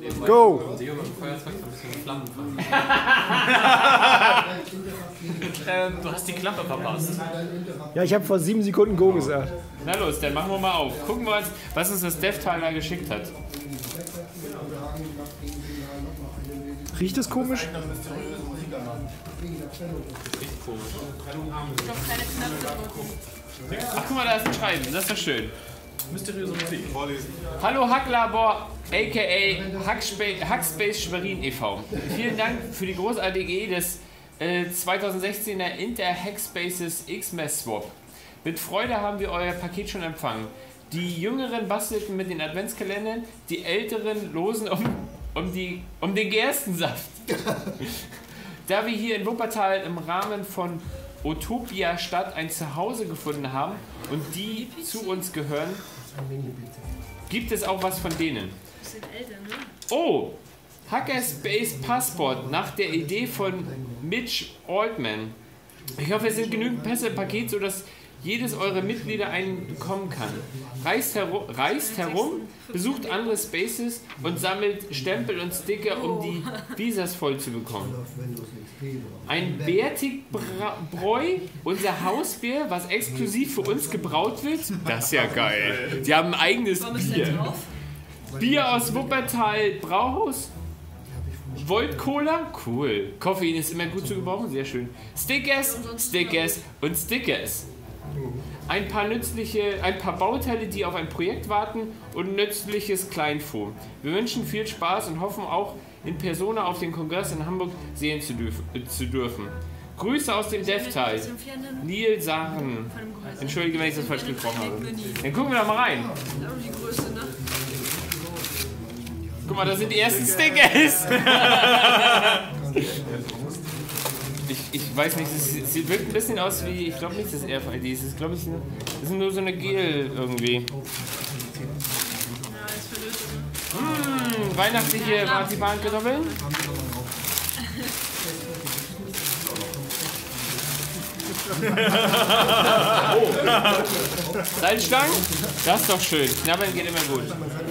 Go! Theo mit dem Feuerzeug so ein bisschen Flammen fangen. Du hast die Klappe verpasst. Ja, ich habe vor 7 Sekunden Go gesagt. Na los, dann machen wir mal auf. Gucken wir uns, was uns das Dev-Tyler geschickt hat. Riecht das komisch? Riecht komisch. Ich habe keine Knöpfe drücken. Ach, guck mal, da ist ein Schreiben. Das ist doch schön. Mysteriöse Musik. Hallo Hacklabor, a.k.a. Hackspace Schwerin e.V. Vielen Dank für die großartige Idee des 2016er Inter-Hackspaces X-Mess-Swap. Mit Freude haben wir euer Paket schon empfangen. Die Jüngeren bastelten mit den Adventskalendern, die Älteren losen um den Gerstensaft. Da wir hier in Wuppertal im Rahmen von Utopia Stadt ein Zuhause gefunden haben und die zu uns gehören, gibt es auch was von denen. Das sind älter, ne? Oh, Hackerspace Passport nach der Idee von Mitch Altman. Ich hoffe, es sind genügend Pässe im Paket, sodass jedes eurer Mitglieder einen bekommen kann. Reist herum, besucht andere Spaces und sammelt Stempel und Sticker, um die Visas voll zu bekommen. Ein Bärtigbräu, unser Hausbier, was exklusiv für uns gebraut wird. Das ist ja geil. Die haben ein eigenes Bier. Bier aus Wuppertal Brauhaus. Volt Cola? Cool. Koffein ist immer gut zu gebrauchen, sehr schön. Stickers, Stickers und Stickers. Ein paar Bauteile, die auf ein Projekt warten und nützliches Kleinvieh. Wir wünschen viel Spaß und hoffen auch in Persona auf den Kongress in Hamburg sehen zu dürfen. Grüße aus dem Dev-Teil. Neil Sachen. Entschuldige, wenn ich das falsch gesprochen habe. Dann gucken wir da mal rein. Die Größe, ne? Guck mal, das sind die ersten Stickers. Ich weiß nicht, das wirkt ein bisschen aus wie, ich glaube nicht, das RFID ist. Das ist nur so eine Gel irgendwie. Ja, ist verlöst, ne? Weihnachtliche Marzipankartoffeln. Oh. Salzstangen? Das ist doch schön. Knabbern geht immer gut.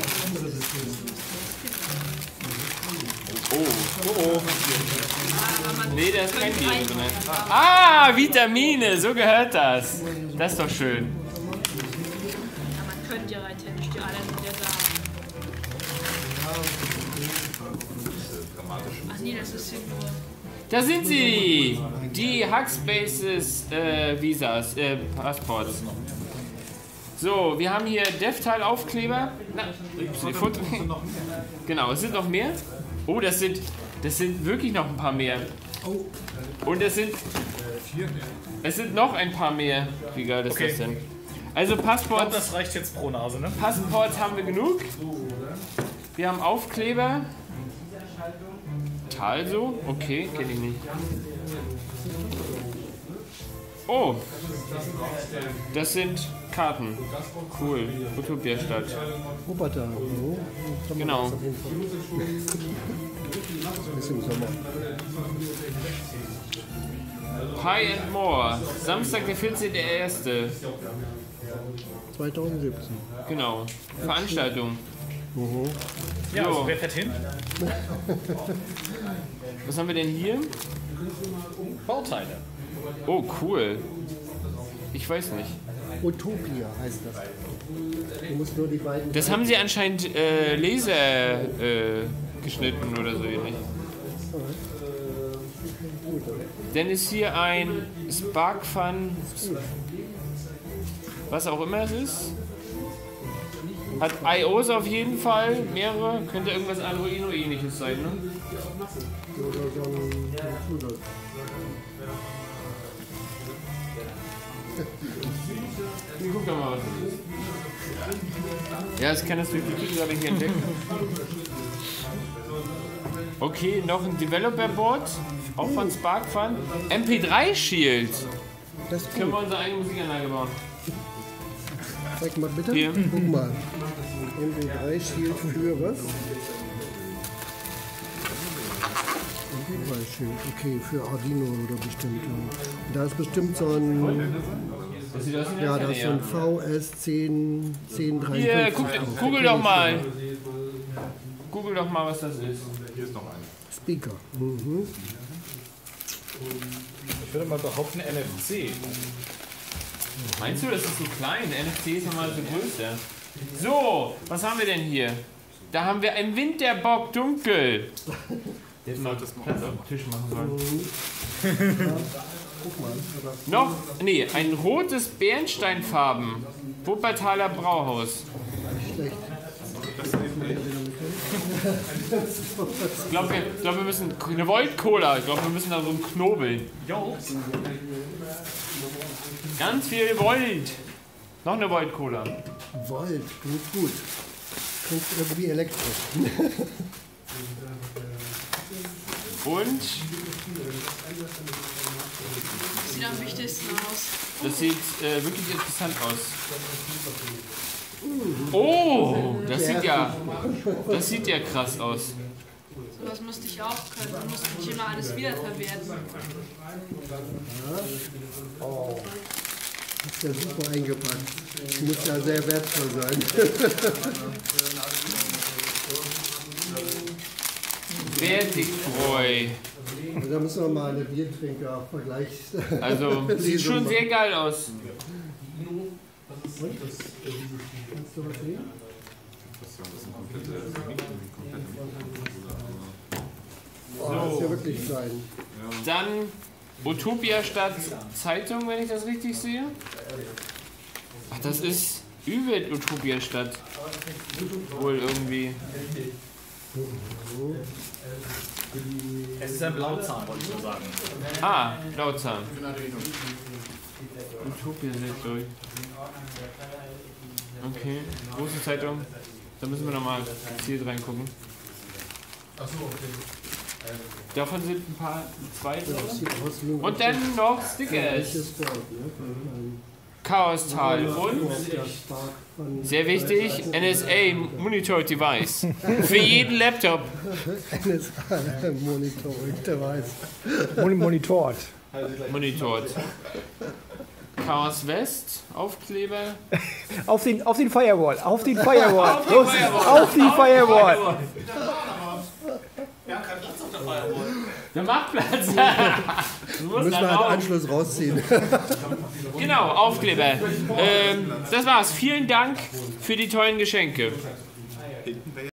Oh. Nee, da ist kein Bier drin. Ah, Vitamine, so gehört das. Das ist doch schön. Ja, man könnte ja rein technisch die alle wieder sagen. Ach nee, das ist hier nur... Da sind sie! Die Hackspaces Visas, Passports. So, wir haben hier Dev-Teil-Aufkleber. Genau, es sind noch mehr. Oh, das sind wirklich noch ein paar mehr. Und es sind noch ein paar mehr. Wie geil ist das denn? Also Passports. Das reicht jetzt pro Nase, ne? Passports haben wir genug. Wir haben Aufkleber. Talso? Okay, kenne ich nicht. Oh, das sind Karten. Cool. Utopia Stadt. Wuppertal. Genau. Bisschen Sommer. Pie and More. Samstag, der 14.01. 2017. Genau. Veranstaltung. Ja, So. also wer fährt hin? Was haben wir denn hier? Bauteile. Oh, cool. Ich weiß nicht. Utopia heißt das. Du musst nur die beiden. Das haben sie anscheinend Laser geschnitten oder so ähnlich. Dann ist hier ein Spark Fun, was auch immer es ist. Hat IOs auf jeden Fall, mehrere. Könnte irgendwas Arduino ähnliches sein, ne? Guck doch mal, was das ist. Ja, das kann das durch die Tüte gerade nicht entdecken. Okay, noch ein Developer Board, auch von Spark Fun. MP3 Shield. Das Können wir unsere eigene Musikanlage bauen. Zeig mal bitte. Hier. Guck mal. MP3 Shield für was? MP3 Shield, okay, für Arduino oder bestimmt. Da ist bestimmt so ein. Das sieht aus wie eine Ja, da Antenne, ist so ein VS 1053. Hier, Google doch mal. Google google doch mal, was das ist. Hier ist noch eine. Speaker. Mhm. Ich würde mal behaupten, NFC. Meinst du, das ist so klein? Der NFC ist nochmal so größer. So, was haben wir denn hier? Da haben wir einen Winterbock dunkel. Jetzt mal das Platz auf den Tisch machen sollen. Noch, nee, ein rotes Bernsteinfarben. Wuppertaler Brauhaus. Schlecht. Ich glaube, wir müssen eine Volt Cola. Ich glaube, wir müssen da so einen Knobeln. Ganz viel Volt. Noch eine Volt Cola. Volt, gut. Klingt irgendwie elektrisch. Und Sieht am wichtigsten aus. das sieht wirklich interessant aus. Oh, das sieht ja krass aus. Sowas müsste ich auch können. Man muss nicht immer alles wiederverwerten. Ist ja super eingepackt. Muss ja sehr wertvoll sein. Fertigtreu. Also da müssen wir mal eine Biertrinker-Vergleich. Also, sieht schon sehr geil aus. Kannst du was sehen? Oh, das ist ja wirklich klein. Dann Utopia Stadt Zeitung, wenn ich das richtig sehe. Ach, das ist übel Utopia Stadt. Wohl irgendwie. Es ist ein Blauzahn, wollte ich so sagen. Ah, Lautzahn. Utopia Sektor. Okay, große Zeitung. Da müssen wir nochmal gezielt reingucken. Davon sind ein paar zweite. Und dann noch Stickers. Chaostal und sehr wichtig, NSA Monitor Device. Für jeden Laptop. NSA Monitor Device. Monitort. Monitort. Chaos West, Aufkleber. Auf den Firewall. Auf den Firewall. Los, auf die Firewall. Wir haben keinen Platz auf der Firewall. Der macht Platz. Müssen wir halt Anschluss rausziehen. Genau, Aufkleber. Das war's. Vielen Dank für die tollen Geschenke.